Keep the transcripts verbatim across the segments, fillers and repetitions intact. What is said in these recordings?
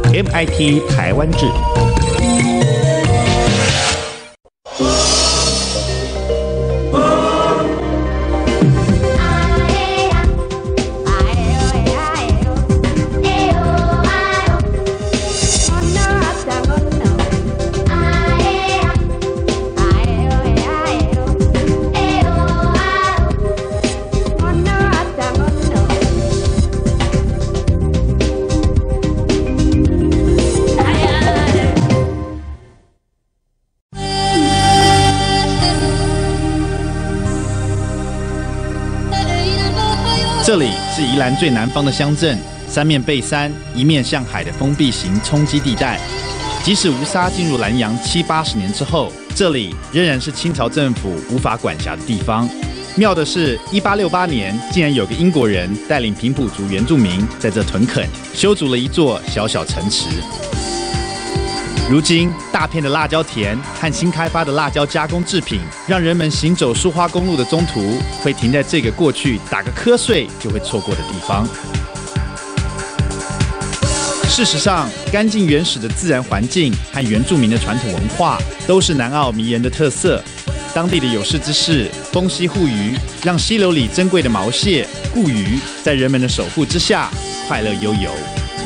M I T 台湾制。这里是宜兰最南方的乡镇，三面背山，一面向海的封闭型冲积地带。即使吴沙进入南洋七八十年之后，这里仍然是清朝政府无法管辖的地方。妙的是，一八六八年竟然有个英国人带领平埔族原住民在这屯垦，修筑了一座小小城池。如今，大片的辣椒田和新开发的辣椒加工制品，让人们行走苏花公路的中途，会停在这个过去打个瞌睡就会错过的地方。事实上，干净原始的自然环境和原住民的传统文化，都是南澳迷人的特色。当地的有识之士风息护渔，让溪流里珍贵的毛蟹、固鱼，在人们的守护之下，快乐悠游。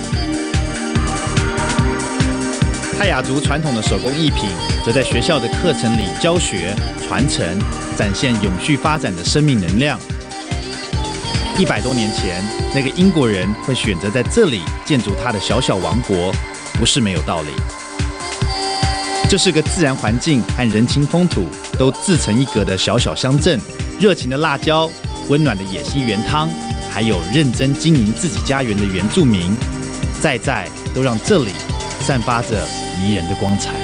泰雅族传统的手工艺品，则在学校的课程里教学、传承，展现永续发展的生命能量。一百多年前，那个英国人会选择在这里建筑他的小小王国，不是没有道理。这是个自然环境和人情风土都自成一格的小小乡镇，热情的辣椒、温暖的野溪原汤，还有认真经营自己家园的原住民，在在都让这里散发着迷人的光彩。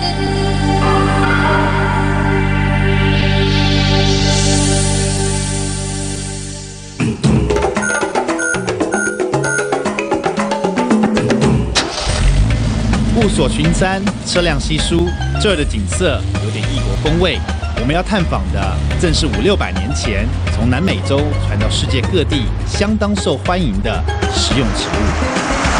雾锁群山，车辆稀疏，这儿的景色有点异国风味。我们要探访的正是五六百年前从南美洲传到世界各地，相当受欢迎的食用植物。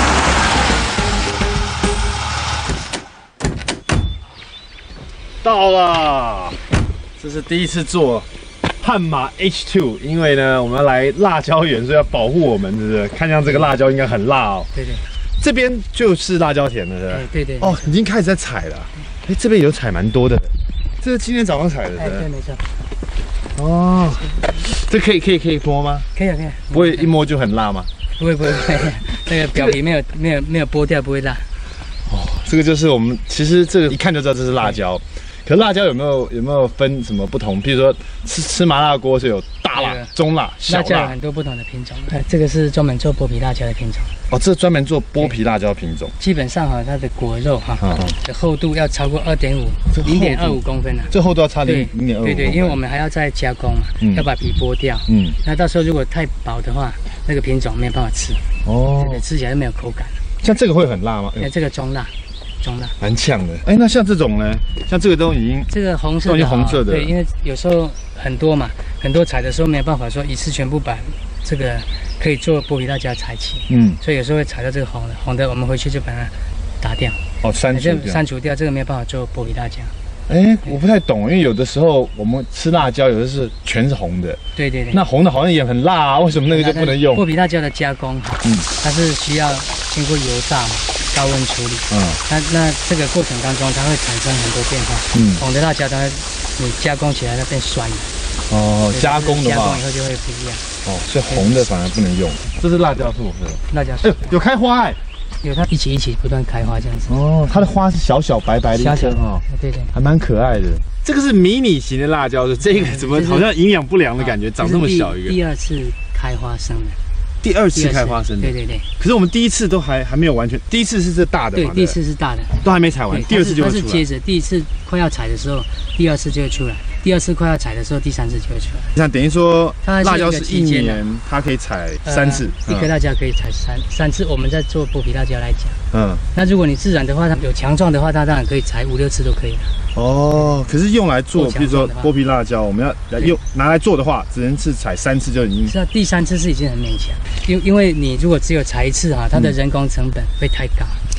到了，这是第一次坐悍马 H 二， 因为呢，我们要来辣椒园，所以要保护我们，是不是？看样这个辣椒应该很辣哦。 对对。 这边就是辣椒田了，是吧？ 对对。 哦，已经开始在采了。哎，这边有采蛮多的。这是今天早上采的。 哎，对，没错。 哦，这可以可以可以摸吗？ 可以啊，可以。 不会一摸就很辣吗？ 不会不会不会，那个表皮没有没有没有剥掉，不会辣。 哦，这个就是我们其实这个一看就知道这是辣椒。可辣椒有没有有没有分什么不同？比如说吃吃麻辣锅是有大辣、中辣、小辣。 辣椒有很多不同的品种。哎，这个是专门做剥皮辣椒的品种。 哦，这专门做剥皮辣椒品种。基本上哈，它的果肉哈的厚度要超过二点五、零点二五公分啊。 这厚度要差零零点二五。 对对，因为我们还要再加工嘛，要把皮剥掉。嗯。那到时候如果太薄的话，那个品种没有办法吃。哦。对，吃起来没有口感。 像这个会很辣吗？ 哎，这个中辣。中辣， 蛮呛的。哎，那像这种呢？像这个都已经这个红色的，都红色的。对，因为有时候很多嘛，很多采的时候没有办法说一次全部把这个可以做剥皮辣椒采齐。嗯，所以有时候会采到这个红的，红的我们回去就把它打掉。哦，删除掉。删除掉，这个没有办法做剥皮辣椒。 哎，我不太懂，因为有的时候我们吃辣椒，有的是全是红的。 对对对。 那红的好像也很辣啊，为什么那个就不能用？ 剥皮辣椒的加工，嗯，它是需要经过油炸嘛。高温处理，嗯，那那这个过程当中，它会产生很多变化，嗯，红的辣椒它你加工起来它变酸了， 哦，加工的话， 加工以后就会不一样， 哦，所以红的反而不能用。这是辣椒树，是吧？ 辣椒树， 哎，有开花哎， 有它一起一起不断开花这样子。 哦，它的花是小小白白的一颗哦， 对对， 还蛮可爱的。这个是迷你型的辣椒，这个怎么好像营养不良的感觉，长这么小一个？ 第二次开花生的。 第二次开花生的， 对对对。 可是我们第一次都还还没有完全，第一次是这大的， 对，第一次是大的， 都还没采完，第二次就会出来。 它是接着第一次快要采的时候，第二次就会出来；第二次快要采的时候，第三次就会出来。 像等于说，辣椒是一年它可以采三次， 一颗辣椒可以采三三次。我们在做剥皮辣椒来讲，嗯，那如果你自然的话，它有强壮的话，它当然可以采五六次都可以了。 哦，可是用来做，比如说剥皮辣椒，我们要来用拿来做的话，只能是采三次就已经。 是啊，第三次是已经很勉强，因因为你如果只有采一次哈，它的人工成本会太高。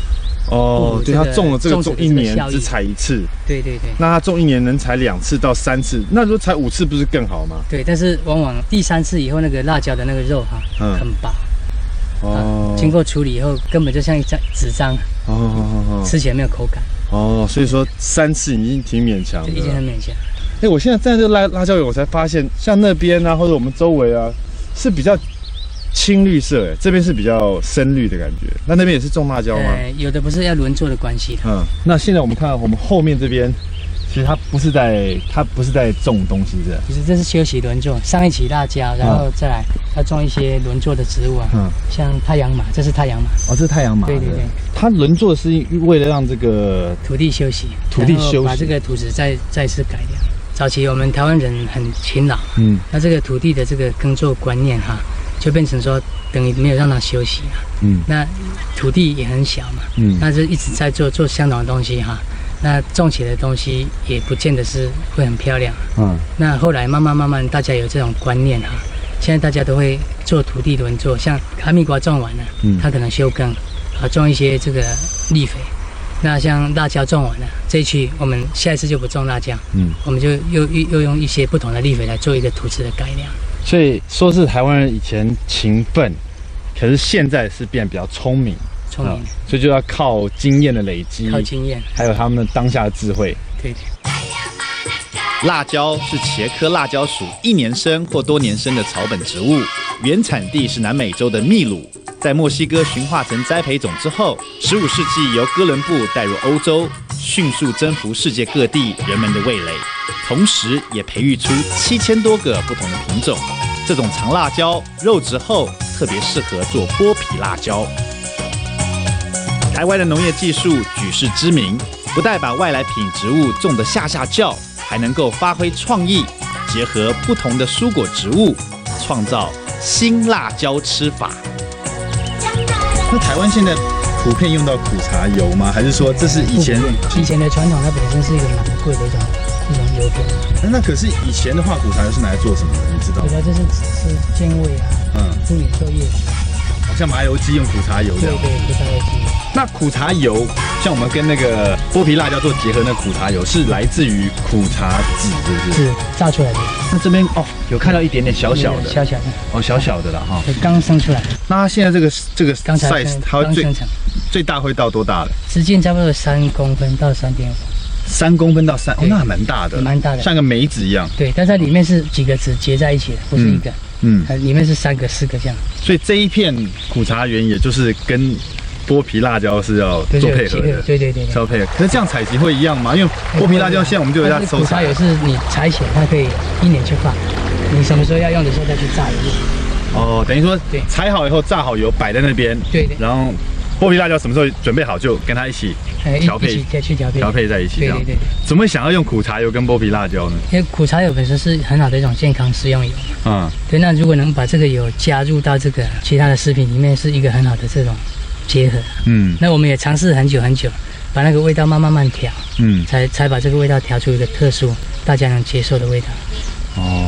哦，对，他种了这个种一年只采一次。 对对对。 那他种一年能采两次到三次，那如果采五次不是更好吗？ 对，但是往往第三次以后，那个辣椒的那个肉哈，嗯、很薄。哦。经过处理以后，根本就像一张纸张。哦哦哦。吃起来没有口感。 哦，所以说三次已经挺勉强的。 已经很勉强。 哎，我现在站在这个辣辣椒园，我才发现，像那边啊，或者我们周围啊，是比较。青绿色，哎，这边是比较深绿的感觉。那那边也是种辣椒吗？ 呃，有的不是要轮作的关系。 嗯，那现在我们看到我们后面这边，其实它不是在，它不是在种东西的。 其实这是休息轮作，上一期辣椒，然后再来要种一些轮作的植物啊。嗯，像太阳马，这是太阳马。 哦，这是太阳马。 对对对。 它轮作是为了让这个土地休息， 土地休息， 把这个土质再再次改良。早期我们台湾人很勤劳，嗯，那这个土地的这个耕作观念哈。就变成说，等于没有让它休息啊。嗯，那土地也很小嘛。嗯，那就一直在做做相同的东西哈。那种起来的东西也不见得是会很漂亮。嗯，那后来慢慢慢慢，大家有这种观念哈。现在大家都会做土地轮作，像哈密瓜种完了，嗯，它可能休耕，啊，种一些这个砾肥。那像辣椒种完了，这一区我们下一次就不种辣椒。嗯，我们就又又又用一些不同的砾肥来做一个土质的改良。 所以说是台湾人以前勤奋，可是现在是变比较聪明， 聪明、啊， 所以就要靠经验的累积， 靠经验， 还有他们的当下的智慧。 对对。 辣椒是茄科辣椒属一年生或多年生的草本植物，原产地是南美洲的秘鲁，在墨西哥驯化成栽培种之后，十五世纪由哥伦布带入欧洲，迅速征服世界各地人们的味蕾。同时也培育出七千多个不同的品种。这种长辣椒肉质厚，特别适合做剥皮辣椒。台湾的农业技术举世知名，不但把外来品植物种得下下叫，还能够发挥创意，结合不同的蔬果植物，创造新辣椒吃法。 那台湾现在普遍用到苦茶油吗？还是说这是以前以前的传统？它本身是一个蛮贵的一种。一种油品， 那可是以前的话，苦茶油是拿来做什么的？你知道吗？ 苦茶就是是健胃啊，嗯，助你做叶子， 好像麻油鸡用苦茶油这样。 对对，苦茶油鸡。 那苦茶油，像我们跟那个剥皮辣椒做结合，那苦茶油是来自于苦茶籽，是不是？ 是榨出来的。 那这边哦，有看到一点点小小的， 小小的， 哦，小小的了哈。 刚生出来。 那它现在这个这个 size， 它会最最大会到多大了？ 直径差不多三公分到三点五。 三公分到三，哦，那还蛮大的， 蛮大的， 像个梅子一样。 对，但它里面是几个籽结在一起的，不是一个。嗯，它里面是三个、四个这样。 所以这一片苦茶园，也就是跟剥皮辣椒是要做配合的。 对对对， 是要配合。可是这样采集会一样吗？因为剥皮辣椒现在我们就有在收采。苦茶油是你采起来，它可以一年就放，你什么时候要用的时候再去榨油。 哦，等于说采好以后榨好油摆在那边。对对。然后剥皮辣椒什么时候准备好，就跟它一起调配， 去调配， 调配在一起。对对对。怎么会想要用苦茶油跟剥皮辣椒呢？ 因为苦茶油本身是很好的一种健康食用油。嗯。对，那如果能把这个油加入到这个其他的食品里面，是一个很好的这种结合。嗯。那我们也尝试很久很久，把那个味道慢慢慢调。嗯。才才把这个味道调出一个特殊、大家能接受的味道。哦。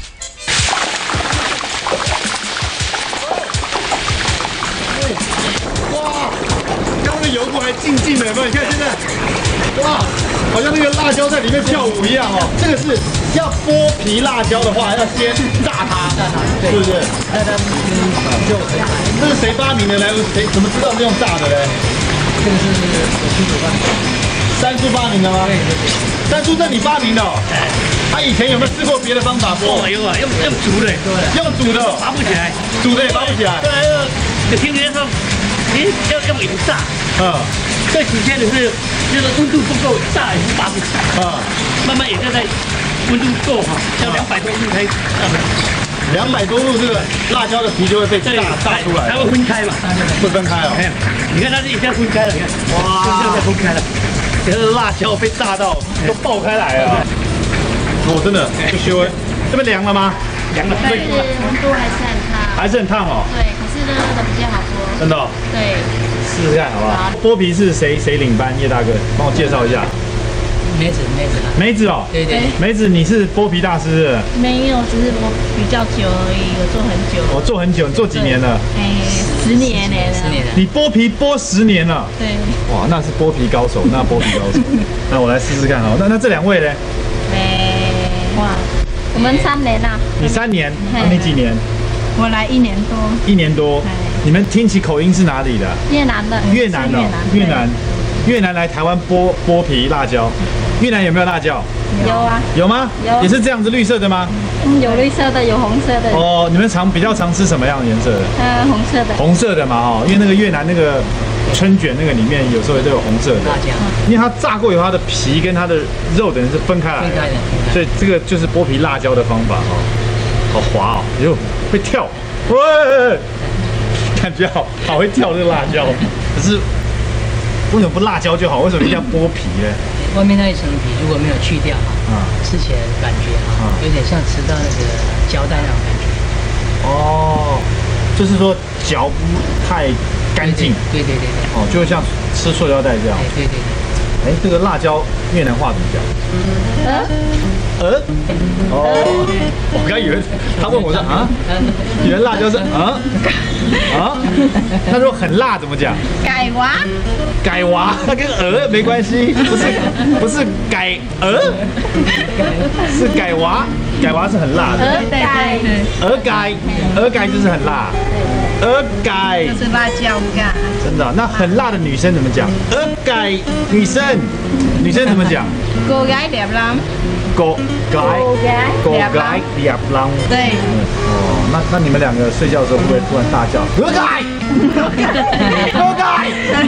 油锅还静静的，有没有？你看现在，哇，好像那个辣椒在里面跳舞一样哦。这个是要剥皮辣椒的话，要先炸它，炸它，是不是？炸它，就这是谁发明的呢？谁怎么知道是用炸的嘞？ 这个是我亲手发明的。 三叔发明的吗？对对对。三叔，这你发明的哦？哎。他以前有没有试过别的方法剥？ 有啊，用用煮的， 用煮的， 拔不起来， 煮的也拔不起来。 对，有听人家说，你要用油炸。啊，最直接的是，就是温度不够，炸也是拔不起来。啊，慢慢也在在温度够哈，要两百多度才炸的。 两百多度，这个辣椒的皮就会被炸炸出来， 它会分开嘛？ 会分开哦。 你看它这一下分开了，你看，哇，这样分开了， 这个辣椒被炸到都爆开来了。哦，真的不修哎，这边凉了吗？ 凉了， 对，温度还是很烫， 还是很烫哦。 对，可是热热的比较好剥。 真的？ 对。 试试看好不好？剥皮是谁谁领班？叶大哥，帮我介绍一下。 梅子，梅子。 梅子哦。 对对。 梅子，你是剥皮大师？ 没有，只是我比较久而已，我做很久。 我做很久，你做几年了？ 哎，十十年呢， 十年了。 你剥皮剥十年了？ 对。 哇，那是剥皮高手，那剥皮高手。那我来试试看哦。那那这两位呢？ 没哇，我们三年啦。 你三年，那你几年？ 我来一年多。 一年多。你们听起口音是哪里的？ 越南的。 越南的。越南。越南来台湾剥剥皮辣椒。越南有没有辣椒？ 有啊。 有吗？ 有。 也是这样子绿色的吗？ 嗯，有绿色的，有红色的。 哦，你们常比较常吃什么样的颜色的？ 呃，红色的。红色的嘛，哈，因为那个越南那个春卷那个里面有时候都有红色的辣椒，因为它炸过以后，它的皮跟它的肉等于是分开来的，分开的，所以这个就是剥皮辣椒的方法哈。好滑哦，哟，会跳，喂，感觉好好会跳这个辣椒，可是为什么不辣椒就好？为什么一定要剥皮呢？ 外面那一层皮如果没有去掉哈，啊，吃起来感觉哈，有点像吃到那个胶带那种感觉。 哦，就是说嚼不太干净。 对对对对。 哦，就像吃塑料袋这样。 对对对。 哎，这个辣椒越南话怎么讲？呃呃哦，我刚以为他问我说啊，以为辣椒是啊啊，他说很辣怎么讲？ 改娃。 改娃，它跟鹅没关系，不是不是改鹅，是改娃，改娃是很辣的。 鹅改， 鹅改，鹅改就是很辣。鹅改就是辣椒干。 真的，那很辣的女生怎么讲？鹅改女生，女生怎么讲？ cô gái đẹp lắm。 狗改，狗改đẹp lắm。 对。 哦，那那你们两个睡觉的时候会不会突然大叫？鹅改，鹅改，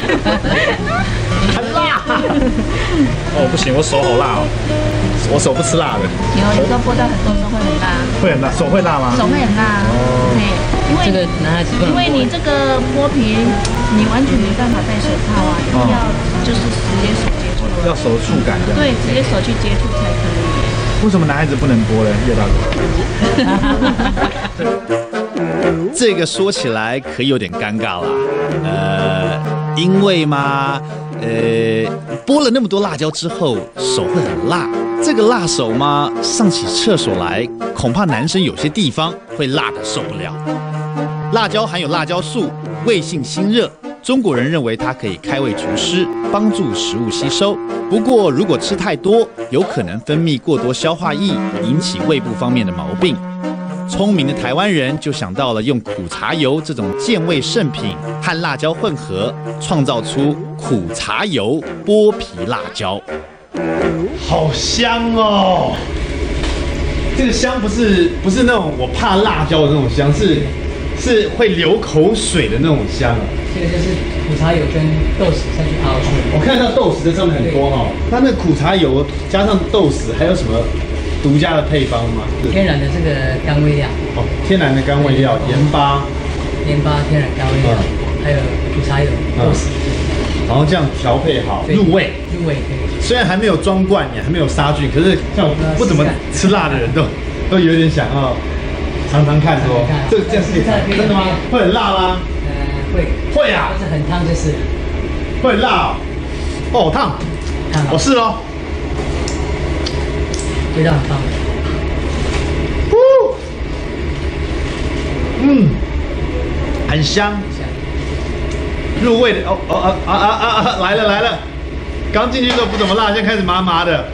很辣。哦，不行，我手好辣哦，我手不吃辣的。 有，有时候剥到很多时候会很辣。 会很辣，手会辣吗？ 手会很辣。哦。因为这个男孩子不能， 因为你这个剥皮，你完全没办法戴手套啊，一定要就是直接手接触。 要手触感的。 对，直接手去接触才可以。 为什么男孩子不能剥呢？叶大哥。这个说起来可有点尴尬啦。呃，因为嘛，呃，剥了那么多辣椒之后，手会很辣。这个辣手嘛，上起厕所来，恐怕男生有些地方会辣得受不了。辣椒含有辣椒素，味性辛热，中国人认为它可以开胃除湿，帮助食物吸收。不过，如果吃太多，有可能分泌过多消化液，引起胃部方面的毛病。聪明的台湾人就想到了用苦茶油这种健胃圣品和辣椒混合，创造出苦茶油剥皮辣椒。 好香哦！这个香不是不是那种我怕辣椒的那种香，是是会流口水的那种香啊。 这个就是苦茶油跟豆豉下去熬出来。 我看到豆豉在上面很多哈、哦，那那苦茶油加上豆豉，还有什么独家的配方吗？ 天然的这个甘味料。 哦，天然的甘味料，盐巴、 盐巴、天然甘味料，嗯、还有苦茶油、豆豉。 然后这样调配好，入味。 入味可以。 虽然还没有装罐，也还没有杀菌，可是像我不怎么吃辣的人都都有点想要尝尝看说，这这样是可以尝，真的吗？会很辣吗？ 呃，会。 会啊。 但是很烫就是。 会很辣哦。哦，烫。烫。哦，是哦。 味道很棒。 嗯，很香。入味的哦哦啊啊啊啊！来了来了，刚进去的时候不怎么辣，现在开始麻麻的。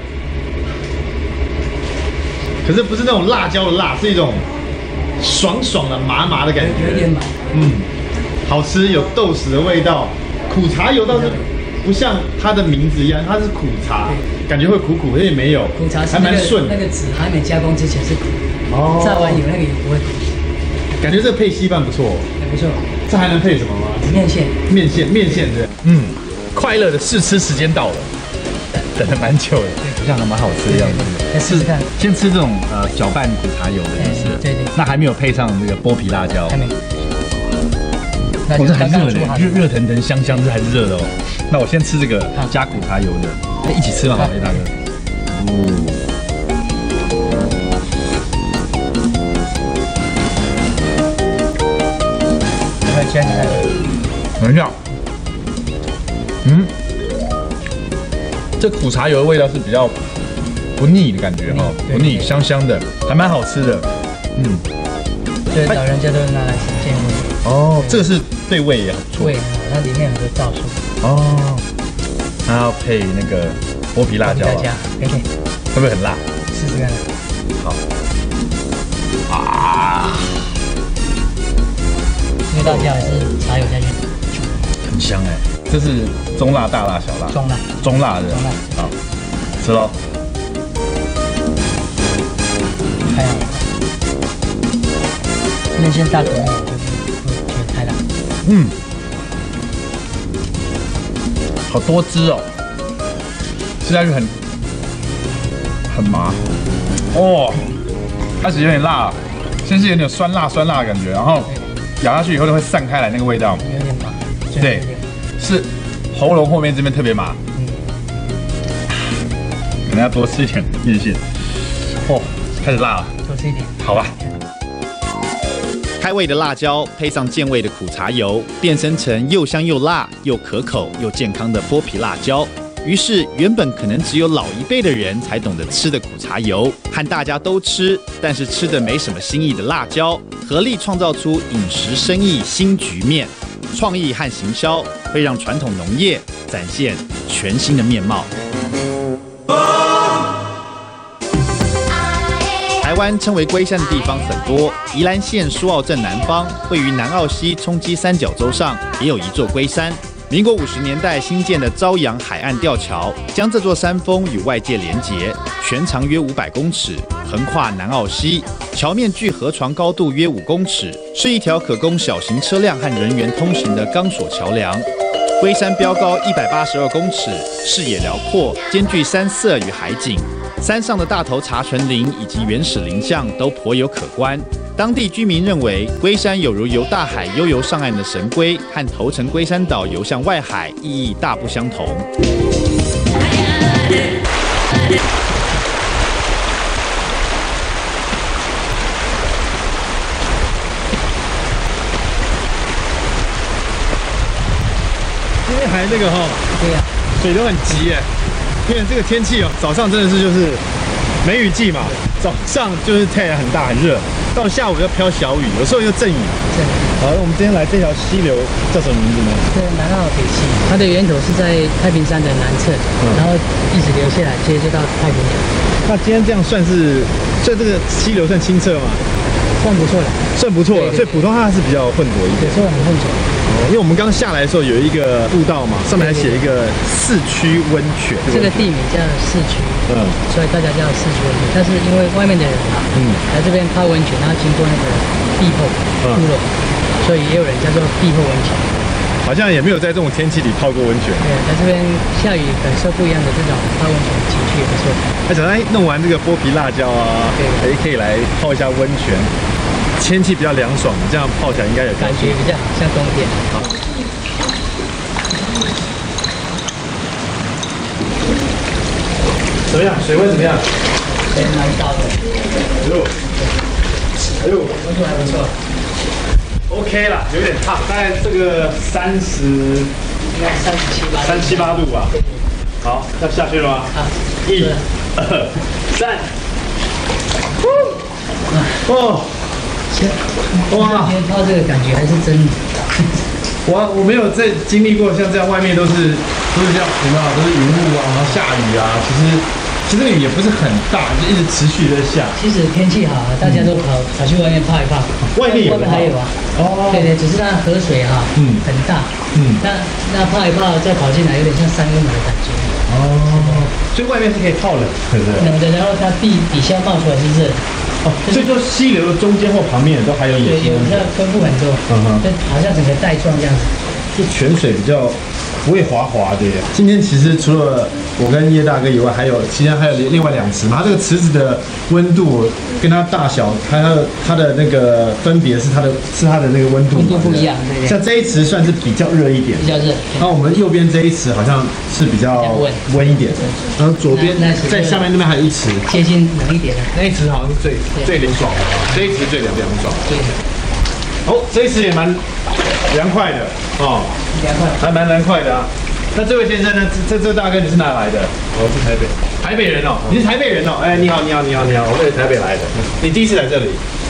可是不是那种辣椒的辣，是一种爽爽的麻麻的感觉。 有点麻。 嗯，好吃，有豆豉的味道。苦茶油倒是不像它的名字一样，它是苦茶，感觉会苦苦，而且没有。 苦茶是还蛮顺。 那个籽还没加工之前是苦的，哦，炸完油那个也不会苦。 感觉这个配稀饭不错。 不错。 这还能配什么吗？ 面线， 面线，面线对。嗯，快乐的试吃时间到了，等了蛮久的，好像还蛮好吃的样子。 来试试看， 先吃这种呃搅拌苦茶油的，就是对对。那还没有配上这个剥皮辣椒，还没。我这还热的，热热腾腾，香香，这还是热的哦。那我先吃这个加苦茶油的，那一起吃嘛，好，叶大哥。哦。等一下，嗯，这苦茶油的味道是比较不腻的感觉哈，不腻，香香的，还蛮好吃的，嗯。 对，老人家都拿来健胃。 哦，这个是对胃也很不错。 胃，它里面有很多皂素。 哦，它要配那个剥皮辣椒啊， 可以， 会不会很辣？ 试试看。 好。啊！ 因为辣椒还是茶油下去， 很香哎。这是中辣、大辣、小辣。 中辣。 中辣的。 中辣。 好，吃喽。 还好。面线大口一点，就是不觉得太辣。 嗯。好多汁哦，吃下去很很麻哦，开始有点辣，先是有点酸辣酸辣的感觉，然后咬下去以后就会散开来那个味道， 有点麻， 对，是喉咙后面这边特别麻，嗯，可能要多吃一点面线，哦，开始辣了， 多吃一点， 好吧。 开胃的辣椒配上健胃的苦茶油，变身成又香又辣、又可口又健康的剥皮辣椒。于是，原本可能只有老一辈的人才懂得吃的苦茶油，和大家都吃，但是吃的没什么新意的辣椒，合力创造出饮食生意新局面。创意和行销会让传统农业展现全新的面貌。台湾称为龟山的地方很多，宜兰县苏澳镇南方，位于南澳溪冲积三角洲上，也有一座龟山。民国五十年代新建的朝阳海岸吊桥，将这座山峰与外界连结，全长约五百公尺，横跨南澳溪。桥面距河床高度约五公尺，是一条可供小型车辆和人员通行的钢索桥梁。龟山标高一百八十二公尺，视野辽阔，兼具山色与海景。山上的大头茶纯林以及原始林相都颇有可观。当地居民认为，龟山有如由大海悠游上岸的神龟，和头城龟山岛游向外海意义大不相同。 今天还那个哈， 对呀， 水都很急耶。因为这个天气哦，早上真的是就是梅雨季嘛，早上就是太阳很大很热，到下午要飘小雨，有时候又阵雨。 对。 好，那我们今天来这条溪流叫什么名字呢？ 对，南澳北溪，它的源头是在太平山的南侧，嗯、然后一直流下来，接着就到太平洋。 那今天这样算是，所以这个溪流算清澈吗？ 算不错了， 算不错了。所以普通话是比较混浊一点， 有时候很混浊。 因为我们刚下来的时候有一个步道嘛，上面还写一个市区温泉， 这个地名叫市区，嗯，所以大家叫市区温泉。但是因为外面的人啊，嗯，来这边泡温泉，然后经过那个碧后部落，所以也有人叫做碧后温泉。 好像也没有在这种天气里泡过温泉。 对，在这边下雨感受不一样的这种泡温泉情趣也不错。 而且哎，弄完这个剥皮辣椒啊，对，还可以来泡一下温泉。天气比较凉爽，这样泡起来应该有感觉比较像冬天。好， 怎么样？水温怎么样？ 水蛮高的。 哎呦，哎呦， 温度还不错。 OK 啦，有点烫，大概这个三十， 应该三十七八， 三七八度吧。好，要下去了吗？ 好， 一、二、三。哦。 哇！今天泡这个感觉还是真的。 我我没有在经历过像这样，外面都是都是这样，有没有？都是云雾啊，然后下雨啊。其实其实雨也不是很大，就一直持续在下。 其实天气好，大家都跑跑去外面泡一泡。 外面有外面还有啊。哦。对对，只是它河水哈，嗯，很大。嗯。那那泡一泡再跑进来，有点像三温暖的感觉。 哦。所以外面是可以泡冷，对不对？ 冷的，然后它地底下冒出来是热的。 哦，所以说溪流的中间或旁边都还有野溪， 有那分布很多，嗯哼，就好像整个带状这样子。 就泉水比较不会滑滑的。今天其实除了我跟叶大哥以外，还有其实还有另外两池嘛。它这个池子的温度跟它大小，它的它的那个分别是它的是它的那个温度温度不一样，对对。 像这一池算是比较热一点， 比较热。 然后我们右边这一池好像是比较温一点，然后左边在下面那边还有一池接近冷一点的， 那一池好像是最最凉爽的，这一池最凉凉爽。对。哦，这一池也蛮凉快的哦， 凉快， 还蛮凉快的啊。那这位先生呢？这这大哥你是哪来的？ 我是台北， 台北人哦，你是台北人哦。哎，你好，你好，你好，你好，我是台北来的。你第一次来这里？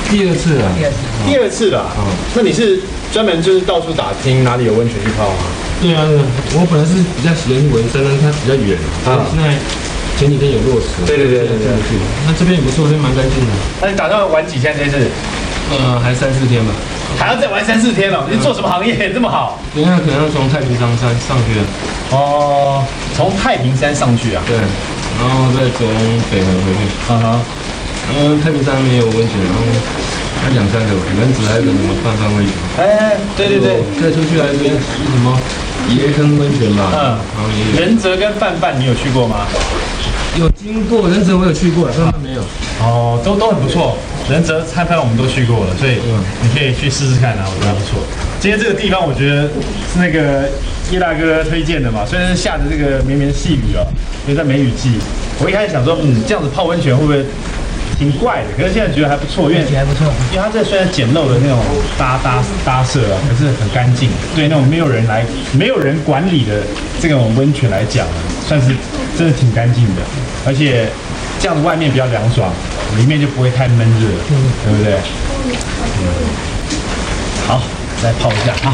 第二次了， 第二次， 第二次了。嗯，那你是专门就是到处打听哪里有温泉去泡吗？ 对啊，我本来是比较喜欢去文山，但它比较远啊。现在前几天有落实。 对对对对对。 那这边也不错，这边蛮干净的。 那你打算玩几天这次？ 呃，还三四天吧。 还要再玩三四天哦？你做什么行业这么好？ 等一下可能要从太平山上上去了。 哦，从太平山上去啊？ 对。然后再从北横回去。 啊哈。 嗯，太平山没有温泉，然后还两三个，人子还有什么泛泛温泉。 哎，对对对。 再出去还有一个什么椰坑温泉吧？嗯。然后也有。 仁泽跟泛泛你有去过吗？ 有经过仁泽，我有去过，泛泛没有。哦， 都都很不错。仁泽、泛泛我们都去过了，所以你可以去试试看啊，我觉得不错。今天这个地方我觉得是那个叶大哥推荐的嘛，虽然是下着这个绵绵细雨啊，因为在梅雨季，我一开始想说，嗯，这样子泡温泉会不会挺怪的？可是现在觉得还不错，因为还不错， 因为它这虽然简陋的那种搭搭搭设啊，可是很干净。对那种没有人来、没有人管理的这种温泉来讲啊，算是真的挺干净的，而且这样子外面比较凉爽，里面就不会太闷热，嗯、对不对？嗯。好，再泡一下啊。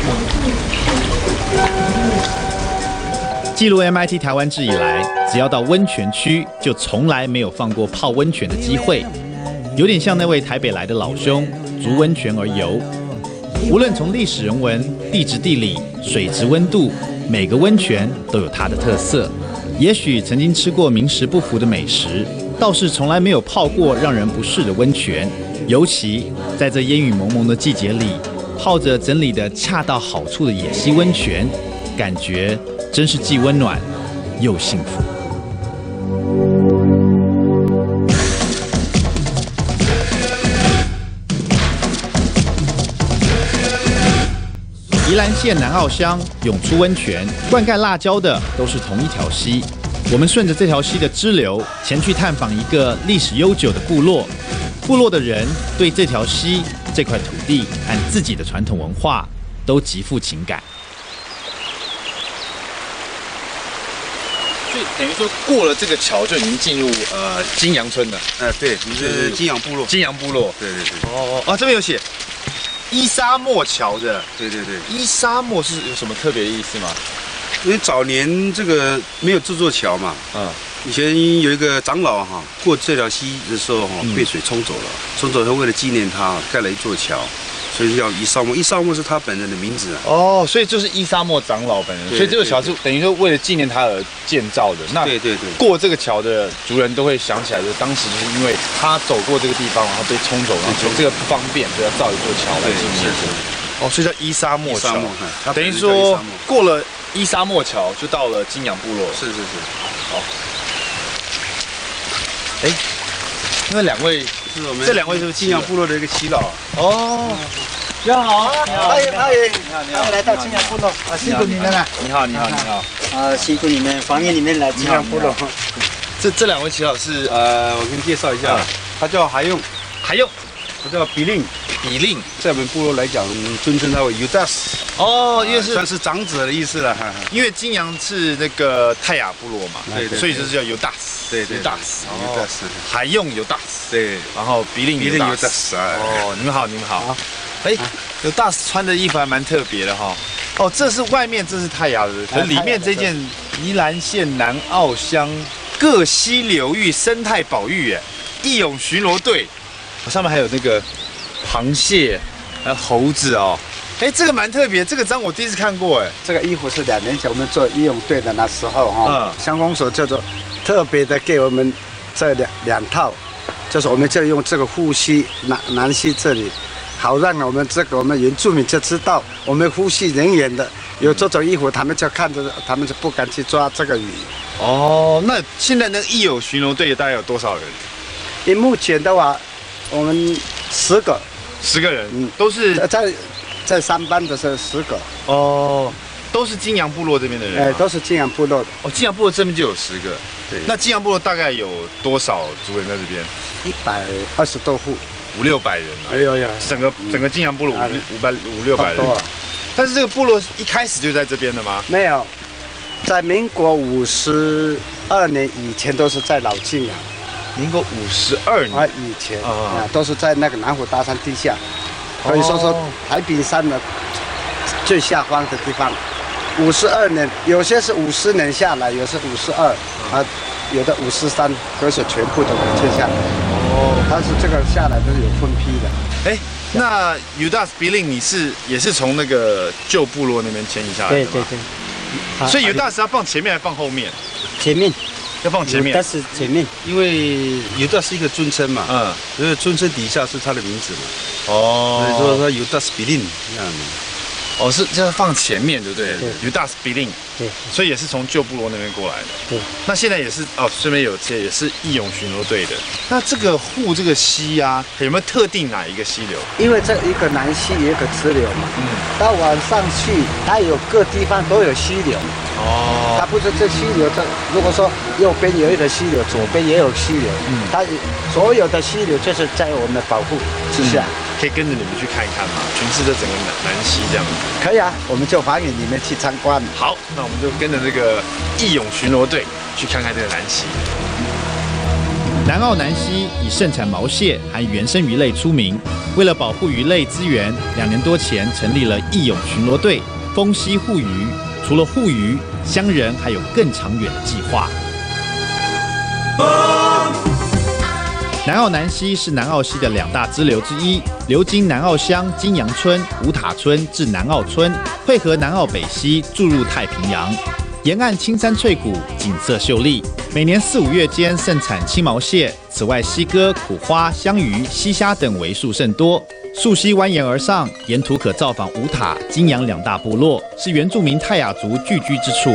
记录 M I T 台湾制以来，只要到温泉区，就从来没有放过泡温泉的机会。有点像那位台北来的老兄，逐温泉而游。无论从历史人文、地质地理、水质温度，每个温泉都有它的特色。也许曾经吃过名实不符的美食，倒是从来没有泡过让人不适的温泉。尤其在这烟雨蒙蒙的季节里，泡着整理得恰到好处的野溪温泉，感觉真是既温暖又幸福。宜兰县南澳乡涌出温泉，灌溉辣椒的都是同一条溪。我们顺着这条溪的支流，前去探访一个历史悠久的部落。部落的人对这条溪、这块土地和自己的传统文化都极富情感。所以等于说过了这个桥就已经进入呃金阳村了。 呃，对，你是金阳部落。 金阳部落。 对对对。 哦哦，这边有写伊沙莫桥的。 对对对。 伊沙莫是有什么特别的意思吗？ 因为早年这个没有这座桥嘛，嗯，以前有一个长老哈过这条溪的时候哈被水冲走了，冲走后为了纪念他盖了一座桥。所以叫伊沙莫，伊沙莫是他本人的名字啊。 哦，所以就是伊沙莫长老本人，所以这个桥是等于说为了纪念他而建造的。那对对对， 过这个桥的族人都会想起来，就是当时就是因为他走过这个地方，然后被冲走，然后这个不方便，所以要造一座桥来纪念。哦，所以叫伊沙莫桥。等于说过了伊沙莫桥，就到了金阳部落。 是是是。 好。哎，那两位。 是我们这两位是不是金阳部落的一个耆老？ 哦， 你好，你好， 欢迎欢迎， 你好，你好，来到金阳部落， 啊，辛苦你们了。 你好，你好，你好， 啊，辛苦你们，欢迎你们来金阳部落。 这这两位耆老是呃，我给你介绍一下，他叫海用， 海用， 他叫比令， 比令， 在我们部落来讲，我们尊称他为尤达斯。 哦，因为是算是长子的意思了。 因为金阳是那个泰雅部落嘛，对对，所以就是叫尤达斯。 对对，尤达斯，尤达斯， 海用尤达斯， 对， 然后比令尤达斯， 哦，你们好，你们好，哎，尤达斯穿的衣服还蛮特别的哈，哦，这是外面这是泰雅的，可里面这件宜兰县南澳乡各溪流域生态保育，哎，义勇巡逻队，上面还有那个螃蟹，还有猴子哦。哎，这个蛮特别，这个章我第一次看过，哎， 这个衣服是两年前我们做义勇队的那时候哈，乡公所叫做特别的给我们这两两套，就是我们就用这个呼吸南南溪这里，好让我们这个我们原住民就知道我们呼吸人员的有这种衣服，他们就看着，他们就不敢去抓这个鱼。 哦，那现在那个义勇巡逻队大概有多少人？ 以目前的话，我们十个， 十个人，嗯，都是在。在上班的是十个哦，都是金阳部落这边的人， 哎，都是金阳部落的。 哦，金阳部落这边就有十个，对。那金阳部落大概有多少族人在这边？ 一百二十多户， 五六百人啊！ 哎呦呀， 整个整个金阳部落五五百五六百人。但是这个部落一开始就在这边的吗？ 没有，在民国五十二年以前都是在老金阳。 民国五十二年啊，以前啊都是在那个南湖大山地下，可以说说太平山的最下方的地方。五十二年，有些是五十年下来，有些五十二啊，有的五十三，可是全部都切下来。哦，但是这个下来都是有分批的。 哎，那 Yudas Billing 你是也是从那个旧部落那边迁移下来的吗？ 对对对。 所以 Yudas 要放前面还是放后面？ 前面。 要放前面。 但是前面， 因为 Yudas 是一个尊称嘛，嗯，因为尊称底下是他的名字嘛。哦。所以说他 Yudas Billing 这样。 哦，是就是放前面，对不对？ 对 Yudas Billing， 对，所以也是从旧部落那边过来的。 对， 那现在也是哦，这边有这也是义勇巡逻队的。那这个护这个溪啊，有没有特定哪一个溪流？ 因为这一个南溪有一个支流嘛，嗯，到晚上去，它有各地方都有溪流。哦，它不是这溪流，这如果说右边有一个溪流，左边也有溪流，嗯，它所有的溪流就是在我们的保护之下。嗯， 可以跟着你们去看一看吗？巡视这整个南南溪这样子。 可以啊，我们就花园里面去参观。 好，那我们就跟着这个义勇巡逻队去看看这个南溪。 南澳南溪以盛产毛蟹和原生鱼类出名。为了保护鱼类资源，两年多前成立了义勇巡逻队，封溪护鱼。除了护鱼，乡人还有更长远的计划。南澳南溪是南澳溪的两大支流之一，流经南澳乡金阳村、五塔村至南澳村，汇合南澳北溪注入太平洋。沿岸青山翠谷，景色秀丽。每年四五月间盛产青毛蟹，此外溪蛤、苦花、香鱼、溪虾等为数甚多。溯溪蜿蜒而上，沿途可造访五塔、金阳两大部落，是原住民泰雅族聚居之处。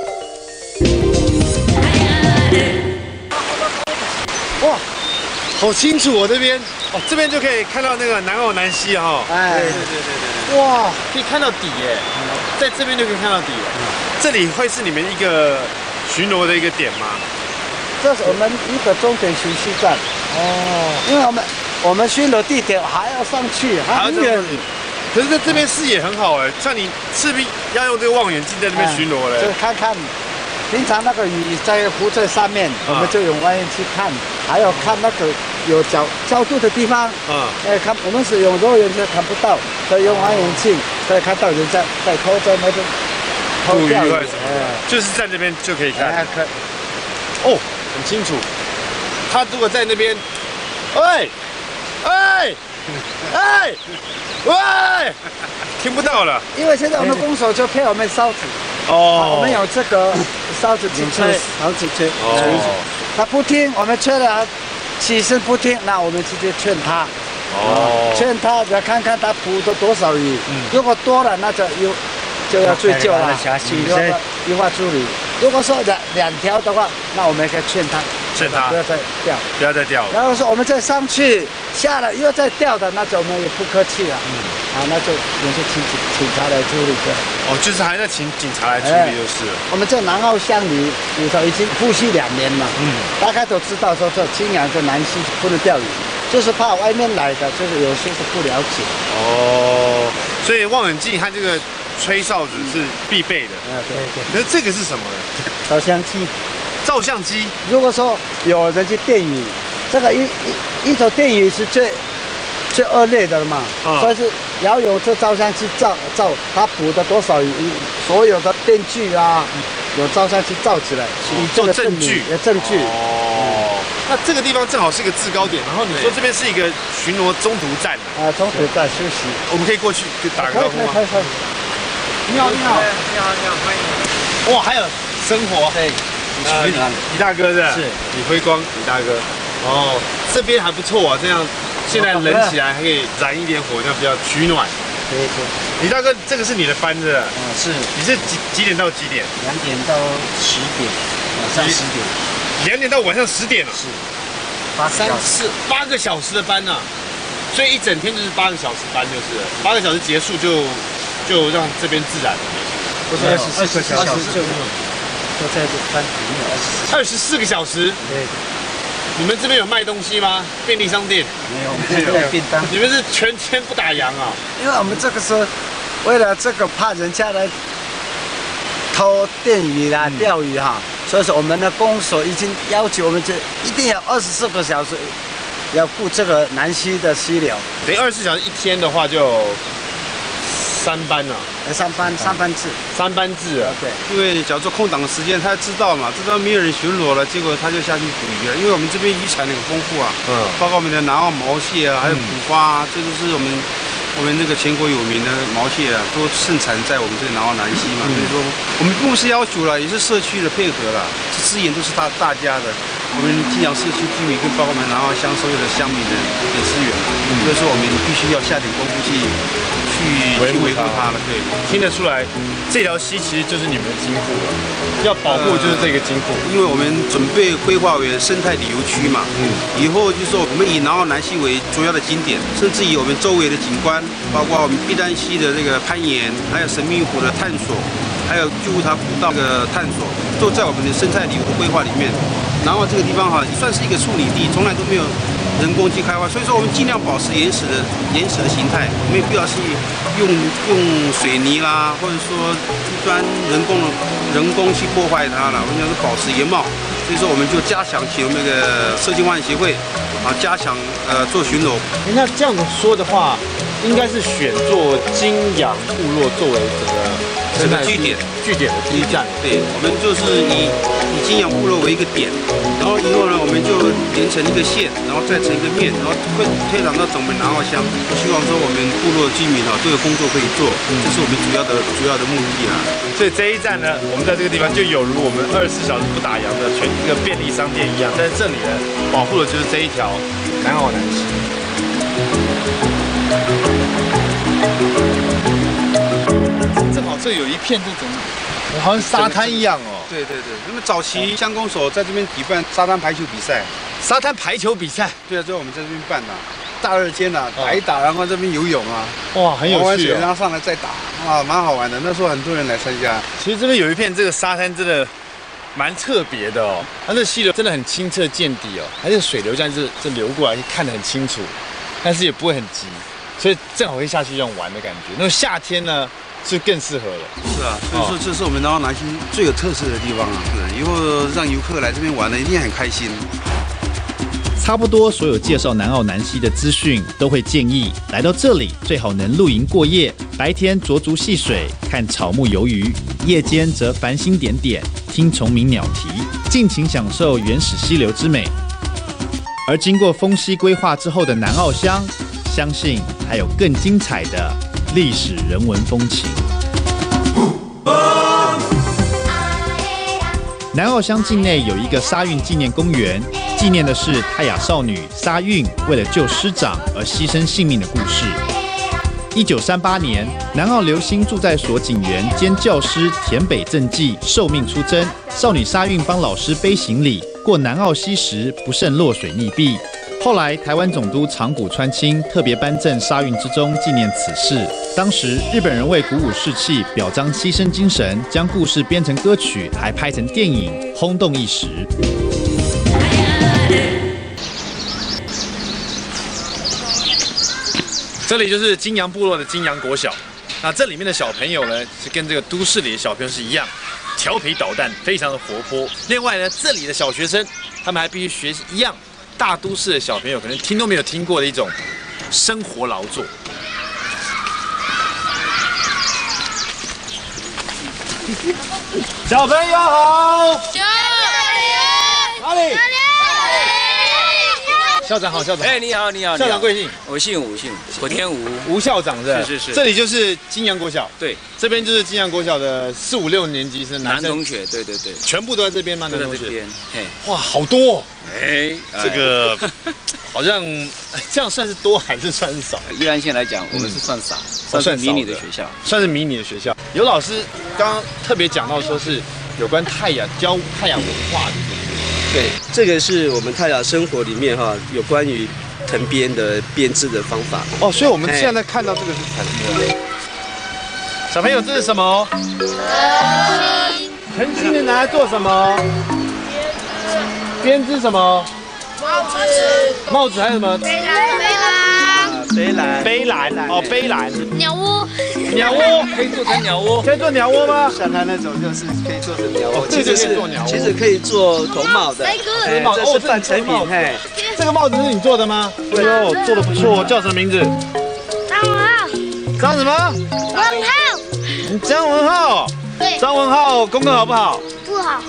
哇，好清楚哦，这边哦，这边就可以看到那个南澳南溪哈。哎，对对对对对。哇，可以看到底耶，在这边就可以看到底了。这里会是你们一个巡逻的一个点吗？ 这是我们一个重点巡视站。哦，因为我们。我们巡逻地点还要上去，很远。 可是在这边视野很好哎，像你势必要用这个望远镜在那边巡逻嘞。 就看看，平常那个鱼在浮在上面，我们就用望远镜看，还有看那个有角角度的地方。嗯。哎，看我们是用肉眼就看不到，所以用望远镜可以看到人家在偷在那边偷钓鱼。 哎，就是在这边就可以看。哎，可。哦，很清楚。他如果在那边，喂。哎，哎，喂，听不到了。 因为现在我们弓手就配我们哨子，哦，我们有这个哨子去吹，哨子吹，哦，他不听，我们吹了，起身不听，那我们直接劝他，哦，劝他要看看他捕的多少鱼，如果多了，那就有就要追究了，依法处理。如果说两两条的话，那我们可以劝他。 劝他不要再钓， 不要再钓。 然后说我们再上去，下了又再钓的，那就我们也不客气了。嗯，啊，那就也是请警察来处理的。 哦，就是还在请警察来处理就是了。 我们在南澳乡里，里头已经呼吸两年了。嗯，大概都知道说这金阳跟南溪不能钓鱼，就是怕外面来的，就是有些是不了解。哦， 所以望远镜和这个吹哨子是必备的。啊，对对。那这个是什么呢？ 照相机。 照相机， 如果说有人去电鱼，这个一一一手电鱼是最最恶劣的了嘛，嗯、所以是要用这照相机照照它捕的多少鱼，所有的电锯啊，有照相机照起来， 以做证据， 证据。 哦，那这个地方正好是一个制高点，然后你说这边是一个巡逻中途站啊，中途站休息， 我们可以过去打个招呼吗？ 你好，你好， 你好，你好，欢迎。 哇，还有生活，对。呃，李大哥是？是，李辉光，李大哥。哦，这边还不错啊，这样现在冷起来还可以燃一点火，这样比较取暖。 对对。 李大哥，这个是你的班子？ 嗯，是。 你是几几点到几点？ 两点到十点，晚上十点。 两点到晚上十点啊？ 是。 八三四八个小时的班呢、啊，所以一整天就是八个小时班，就是八个小时结束就就让这边自然了。 不是二十四个小时就。都在这班里面二十四个小时。对。你们这边有卖东西吗？便利商店？ 没有，没有便当。 你们是全天不打烊啊？ 因为我们这个是为了这个怕人家来偷电鱼啦、钓鱼哈， 所以说我们的公所已经要求我们这一定要二十四个小时要顾这个南溪的溪流。 等于二十四小时一天的话就三班了、 啊，三班三班制， 三班制啊。 对， 因为假如说空档的时间，他知道嘛，知道没有人巡逻了，结果他就下去捕鱼了。因为我们这边渔产很丰富啊，嗯，包括我们的南澳毛蟹啊，还有古花、啊，这都是我们我们那个全国有名的毛蟹啊，都盛产在我们这个南澳南溪嘛。嗯、所以说，我们不是要求了，也是社区的配合了，资源都是大大家的。我们金阳社区居民跟包括我们南澳乡所有的乡民的的资源，嗯、所以说我们必须要下点功夫去去维护它了。对， 听得出来，这条溪其实就是你们的金库了，要保护就是这个金库、 呃，因为我们准备规划为生态旅游区嘛，嗯，以后就是说我们以南澳南溪为主要的景点，甚至以我们周围的景观，包括我们碧丹溪的这个攀岩，还有神秘湖的探索，还有巨湖塔古道的探索，都在我们的生态旅游的规划里面。南澳这个地方哈，算是一个处理地，从来都没有人工去开发，所以说我们尽量保持原始的原始的形态，没有必要去用用水泥啦，或者说一般人工人工去破坏它了。我们要是保持原貌，所以说我们就加强请我们那个社区发展协会啊，加强呃做巡逻。 那这样子说的话，应该是选做金阳部落作为整个这个据点据点的第一站。 对，我们就是以以金阳部落为一个点，然后以后呢，我们就连成一个线，然后再成一个面，然后会推展到整个南澳乡。希望说我们部落居民啊都有工作可以做，这是我们主要的主要的目的啊。 所以这一站呢，我们在这个地方就有如我们二十四小时不打烊的全一个便利商店一样，但是这里呢，保护的就是这一条南澳南溪。正好这有一片这种，好像沙滩一样哦。 对对对，那么早期乡公所在这边举办沙滩排球比赛， 沙滩排球比赛， 对啊，就我们在这边办的，大热天的打一打，然后这边游泳啊， 哇，很有趣、哦， 然后上来再打，啊，蛮好玩的。那时候很多人来参加。 其实这边有一片这个沙滩真的蛮特别的哦，它这溪流真的很清澈见底哦，它这个水流这样子这流过来，看得很清楚，但是也不会很急，所以正好会下去这样玩的感觉。那么夏天呢？就更适合了。 是啊，所以说这是我们南澳南溪最有特色的地方啊！对，以后让游客来这边玩呢，一定很开心。 差不多所有介绍南澳南溪的资讯，都会建议来到这里最好能露营过夜，白天濯足戏水，看草木游鱼，夜间则繁星点点，听虫鸣鸟啼，尽情享受原始溪流之美。而经过丰溪规划之后的南澳乡，相信还有更精彩的历史人文风情。南澳乡境内有一个沙运纪念公园，纪念的是泰雅少女沙运为了救师长而牺牲性命的故事。一九三八年，南澳流星住在所警员兼教师田北正纪受命出征，少女沙运帮老师背行李过南澳溪时不慎落水溺毙。后来，台湾总督长谷川清特别颁赠沙运之钟纪念此事。当时，日本人为鼓舞士气、表彰牺牲精神，将故事编成歌曲，还拍成电影，轰动一时。 这里就是金阳部落的金阳国小，那这里面的小朋友呢，是跟这个都市里的小朋友是一样，调皮捣蛋，非常的活泼。另外呢，这里的小学生，他们还必须学习一样。大都市的小朋友可能听都没有听过的一种生活劳作。小朋友好， 小朋友哪里？校长好，校长。 哎，你好，你好。 校长贵姓？ 我姓吴，姓吴，我天吴。 吴校长是？ 是是是。 这里就是金阳国小。 对。 这边就是金阳国小的四五六年级生男同学，对对对。 全部都在这边吗？ 都在这边。嘿。 哇，好多。 哎， 这个好像这样算是多还是算是少？ 宜兰县来讲，我们是算少，算是迷你的学校， 算是迷你的学校。有老师刚刚特别讲到说是有关泰雅教泰雅文化的。 对，这个是我们泰雅生活里面哈，有关于藤编的编织的方法。 哦，所以我们现在看到这个是藤编。小朋友，这是什么？藤青的拿来做什么？编织什么？ 帽子。 帽子还有什么？ 背篮。背篮。 背篮。 背篮。哦，背篮。 鸟屋。 鸟窝可以做成鸟窝， 可以做鸟窝吗？ 像他那种就是可以做成鸟窝， 其实是其实可以做头帽的， 头帽这是半成品，嘿， 这个帽子是你做的吗？哎呦，做的不错，叫什么名字？ 张文浩。 张什么？ 文浩。 你张文浩。对。张文浩功课好不好？ 不好。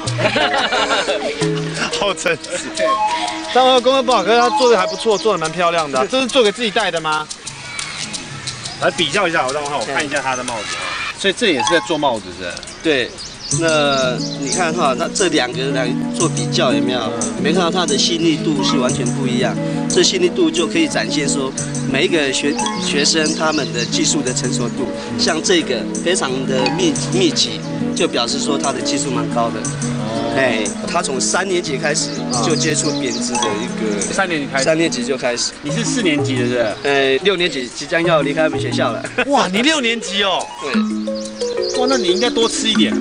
好真实。张文浩功课不好，可是他做的还不错，做的蛮漂亮的。这是做给自己戴的吗？来比较一下，我张文浩，我看一下他的帽子啊。所以这也是在做帽子是？ 对。那你看哈，那这两个来做比较有没有？有没有看到它的细腻度是完全不一样？这细腻度就可以展现说每一个学学生他们的技术的成熟度。像这个非常的密密集，就表示说他的技术蛮高的。哎，他从三年级开始就接触编织的一个。 三年级开始。 三年级就开始。 你是四年级的是不是？ 呃，六年级即将要离开我们学校了。 哇，你六年级哦。对。哇，那你应该多吃一点。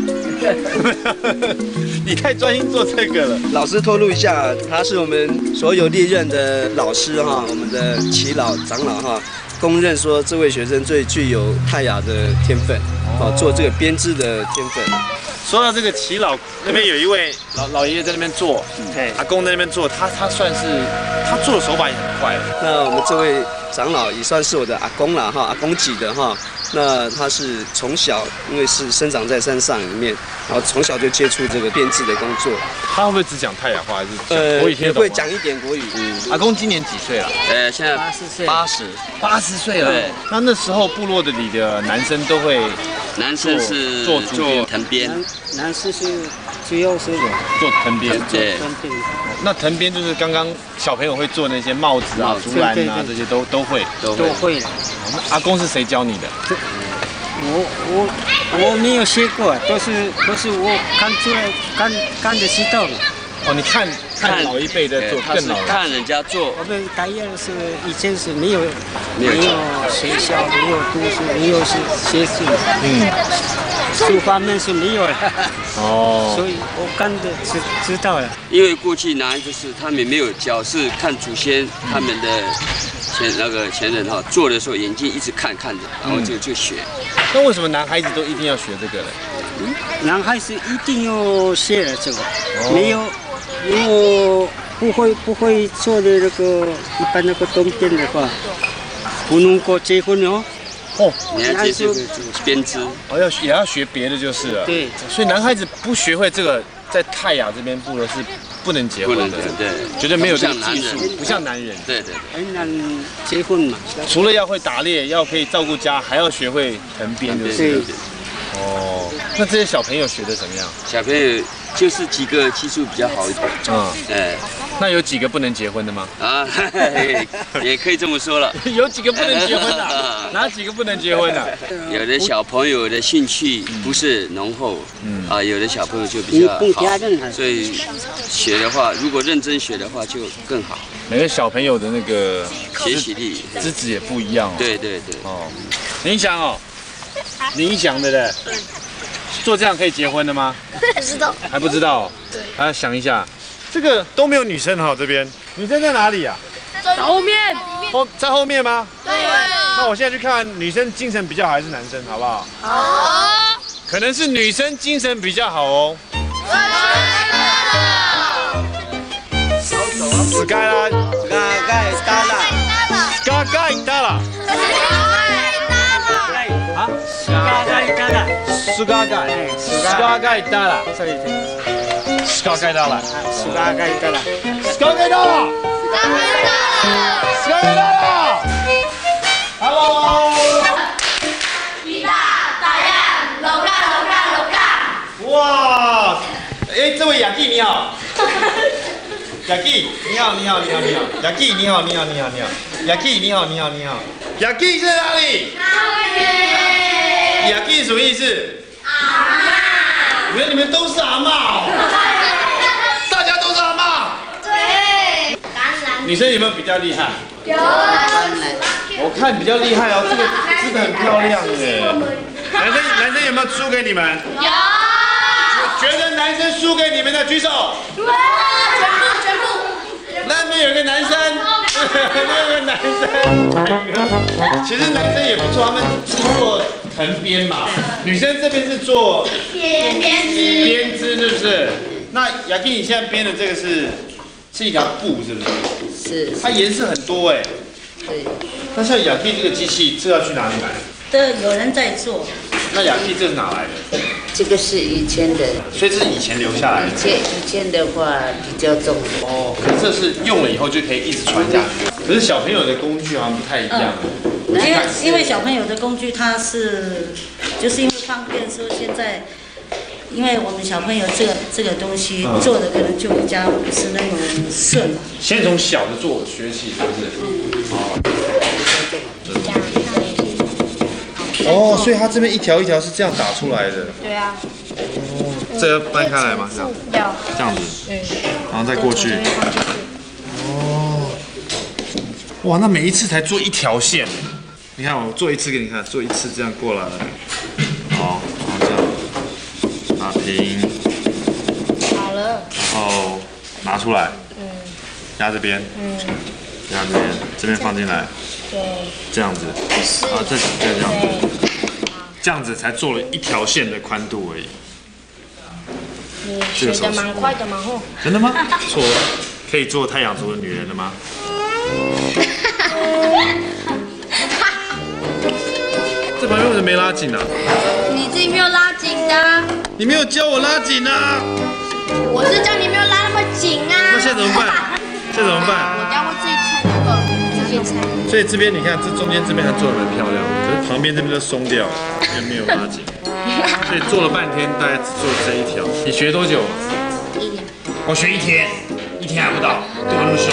你太专心做这个了。 老师透露一下，他是我们所有历任的老师哈，我们的耆老长老哈，公认说这位学生最具有泰雅的天分，哦，做这个编织的天分。 说到这个耆老那边有一位老老爷爷在那边做， 对， 阿公在那边做，他他算是他做的手法也很快。 那我们这位长老也算是我的阿公了哈，阿公级的哈。那他是从小因为是生长在山上里面，然后从小就接触这个编织的工作。 他会不会只讲泰雅话，还是呃国语听得懂？会讲一点国语。嗯， 阿公今年几岁了？ 呃，现在八十岁。八十， 八十岁了。对。那那时候部落的里的男生都会， 男生是做做藤编， 男生是主要是做藤编。 对。 那藤编就是刚刚小朋友会做那些帽子啊、竹篮啊这些都都会， 都会。 阿公是谁教你的？ 我我我没有学过，都是都是我看出来看看得知道的。 哦，你看看老一辈的做，更老看人家做。 我们改业是以前是没有没有学校，没有读书，没有是学习，嗯，书方面是没有的。哦，所以我看的知知道了。 因为过去男就是他们没有教，是看祖先他们的。前那个前人哈做的时候，眼睛一直看看着，然后就就学。 那为什么男孩子都一定要学这个呢？ 嗯，男孩子一定要学这个，没有，如果不会不会做的那个一般那个冬天的话，不能够结婚哦。 哦，你要接触编织， 哦要也要学别的就是了。 对， 所以男孩子不学会这个，在泰雅这边部落是不能结婚的， 对， 绝对没有这个技术，不像男人， 对对， 很难结婚嘛。 除了要会打猎，要可以照顾家，还要学会藤编，就是。哦，那这些小朋友学的怎么样？ 小朋友就是几个技术比较好一点。嗯，哎， 那有几个不能结婚的吗？啊， 也可以这么说了。 有几个不能结婚的？哪几个不能结婚的？ 有的小朋友的兴趣不是浓厚，嗯啊，有的小朋友就比较好，所以学的话，如果认真学的话就更好。 每个小朋友的那个学习力、 资质也不一样哦。 对对对。哦， 林翔哦。林翔的嘞，做这样可以结婚的吗？ 不知道， 还不知道。对，还要想一下。这个都没有女生哈，这边女生在哪里啊？ 在后面。 后在后面吗？ 对。 那我现在去看女生精神比较好还是男生，好不好？ 好。 可能是女生精神比较好哦。斯盖拉，斯盖达拉，斯盖达拉。啊，斯嘎盖达拉，斯嘎盖，斯嘎盖达拉，斯嘎盖达拉，斯嘎盖达拉，斯嘎盖达拉，斯嘎盖达拉 ，Hello， 一大大雁，楼干楼干楼干。 哇，哎，这位雅纪你好，雅纪你好你好你好你好，雅纪你好你好你好你好，雅纪你好你好你好，雅纪在哪里？雅纪什么意思？ 阿嬷。 原来你们都是阿嬷哦，大家都是阿嬷。 对。 女生有没有比较厉害？ 有。 我看比较厉害哦，这个织得很漂亮耶。男生男生有没有输给你们？ 有。 觉得男生输给你们的举手。 全部全部。 那边有个男生。 那个男生，其实男生也不错，他们是做藤编嘛，女生这边是做编编织， 编织是不是？那雅蒂，你现在编的这个是是一条布，是不是？是。它颜色很多哎。对。那像雅蒂这个机器，这要去哪里买？ 这有人在做。 那雅蒂这是哪来的？ 这个是以前的， 所以这是以前留下来的。 以前以前的话比较重。 哦，可是这是用了以后就可以一直传下去。可是小朋友的工具好像不太一样。 嗯、因为因为小朋友的工具它是，就是因为方便说现在，因为我们小朋友这个这个东西做的可能就比较不是那么顺。 先从小的做学起，是不是？哦。哦，所以它这边一条一条是这样打出来的。 对啊。 哦，这要搬开来吗？这样。 要。 这样子。嗯。然后再过去。哦。哇，那每一次才做一条线。你看，我做一次给你看，做一次这样过来。好，然后这样打平。 好了。 然后拿出来。嗯。压这边。嗯。压这边，这边放进来。对。这样子。然后再再这样。这样子才做了一条线的宽度而已。 你学的蛮快的嘛吼。 真的吗？错，可以做太阳族的女人了吗？这旁边为什么没拉紧啊？ 你自己没有拉紧的。 你没有教我拉紧啊！ 我是叫你没有拉那么紧啊。 那现在怎么办？现在怎么办？ 我待会自己拆那个，自己拆。 所以这边你看，这中间这边还做得蛮漂亮的，可是旁边这边都松掉了，也没有拉紧。所以做了半天，大概只做这一条。你学多久？ 一天。 我学一天，一天还不到，对我那么凶。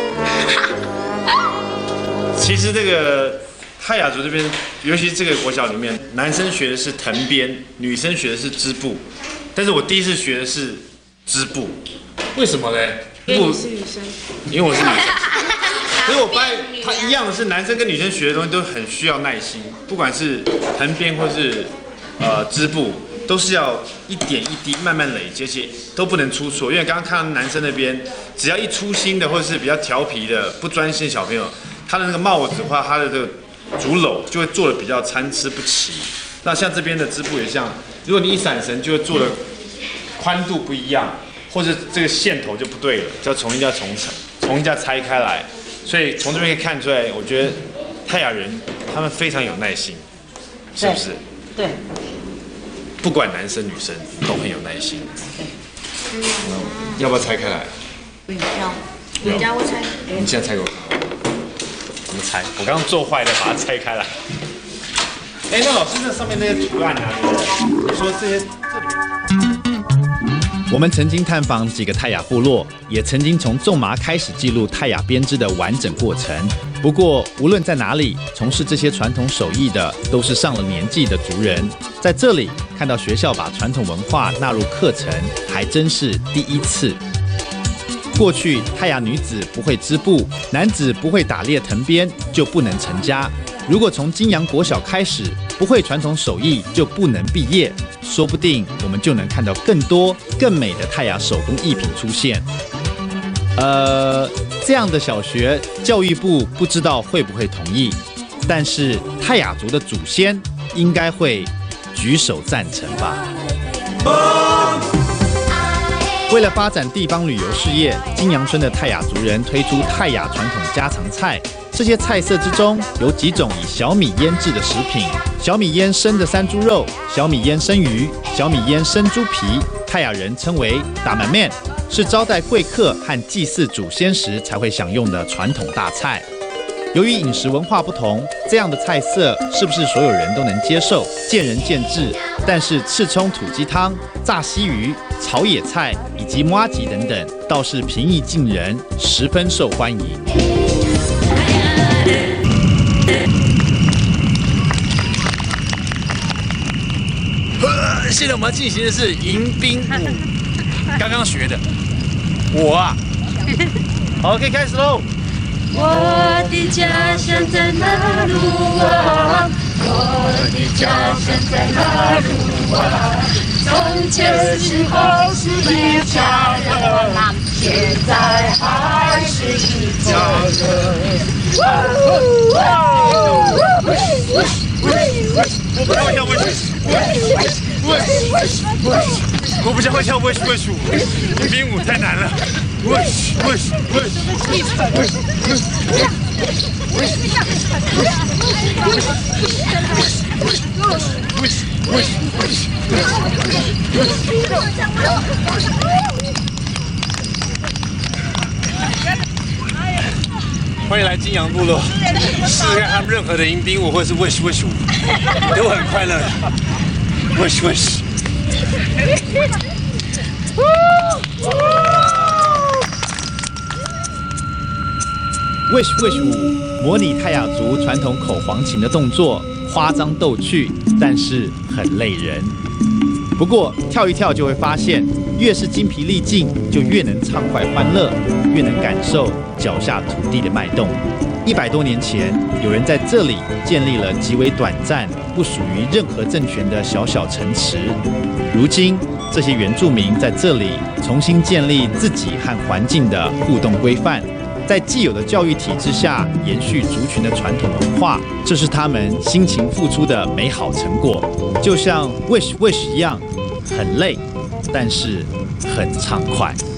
其实这个泰雅族这边，尤其这个国小里面，男生学的是藤编，女生学的是织布。但是我第一次学的是织布，为什么呢？ 因为你是女生。 因为我是女生。可是我发现它一样的是，男生跟女生学的东西都很需要耐心，不管是藤编或是呃织布，都是要一点一滴慢慢累积，而且都不能出错。因为刚刚看到男生那边，只要一粗心的或者是比较调皮的、不专心的小朋友，他的那个帽子或他的这个竹篓就会做的比较参差不齐。那像这边的织布也像，如果你一闪神，就会做的宽度不一样，或者这个线头就不对了，就要从一家从从一家拆开来。所以从这边可以看出来，我觉得泰雅人他们非常有耐心，是不是？ 对。 不管男生女生都很有耐心。对。嗯、要不要拆开来？ 不要。人家会拆。 你现在拆给我看。怎么拆？我刚刚做坏的，把它拆开来。哎，那老师，这上面那些图案啊，你说这些这里面。 我们曾经探访几个泰雅部落，也曾经从种麻开始记录泰雅编织的完整过程。不过，无论在哪里从事这些传统手艺的，都是上了年纪的族人。在这里看到学校把传统文化纳入课程，还真是第一次。过去泰雅女子不会织布，男子不会打猎藤编，就不能成家。如果从金阳国小开始，不会传统手艺就不能毕业，说不定我们就能看到更多更美的泰雅手工艺品出现。呃，这样的小学教育部不知道会不会同意，但是泰雅族的祖先应该会举手赞成吧。为了发展地方旅游事业，金阳村的泰雅族人推出泰雅传统家常菜。这些菜色之中有几种以小米腌制的食品，小米腌生的山猪肉、小米腌生鱼、小米腌生猪皮，泰雅人称为打满面，是招待贵客和祭祀祖先时才会享用的传统大菜。由于饮食文化不同，这样的菜色是不是所有人都能接受，见仁见智。但是赤葱土鸡汤、炸西鱼、炒野菜以及麻糬等等，倒是平易近人，十分受欢迎。现在我们要进行的是迎宾舞，刚刚学的。我啊，好，可以开始喽。 我的家乡在哪路啊？我的家乡在哪路啊？从前时候是一家人，现在还是一家我不太会跳 wish wish 舞，迎宾舞太难了。wish wish wish。欢迎来金阳部落，试试看他们任何的迎宾舞或是 wish wish 舞，都很快乐。wish wish。 wish wish 舞模拟泰雅族传统口簧琴的动作，花张逗趣，但是很累人。不过跳一跳就会发现，越是精疲力尽，就越能畅快欢乐，越能感受脚下土地的脉动。一百多年前，有人在这里建立了极为短暂、不属于任何政权的小小城池。如今，这些原住民在这里重新建立自己和环境的互动规范，在既有的教育体制下延续族群的传统文化，这是他们辛勤付出的美好成果。就像 wish wish 一样，很累，但是很畅快。